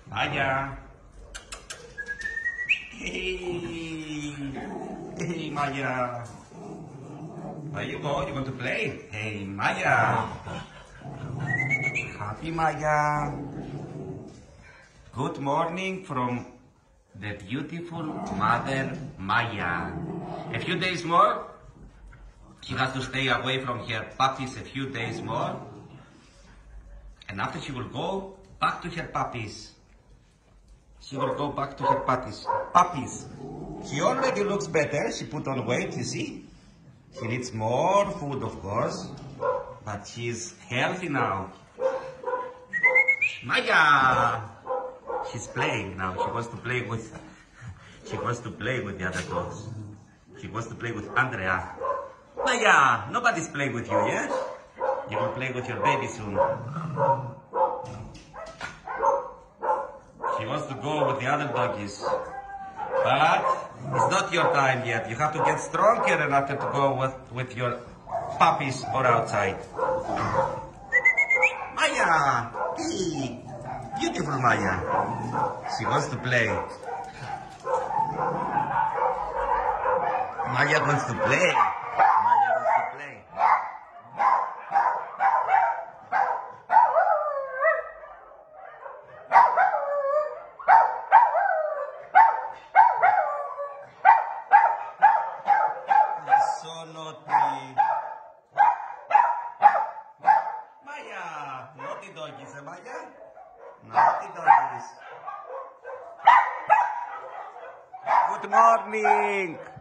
Maya. Hey. Hey, Maya. There you go. You want to play? Hey, Maya. Happy Maya. Good morning from the beautiful mother Maya. A few days more. She has to stay away from her puppies a few days more. And after she will go back to her puppies. She will go back to her puppies. She already looks better. She put on weight, you see. She needs more food, of course. But she's healthy now. Maya! She's playing now. She wants to play with the other dogs. She wants to play with Andrea. Maya! Nobody's playing with you, yeah? You will play with your baby soon. She wants to go with the other doggies. But it's not your time yet. You have to get stronger enough to go with your puppies or outside. Maya! Hey! Beautiful Maya. She wants to play. Maya wants to play. Maya wants to play. You're so naughty. Maya! Naughty doggies, eh, Maya? Naughty doggies. Good morning.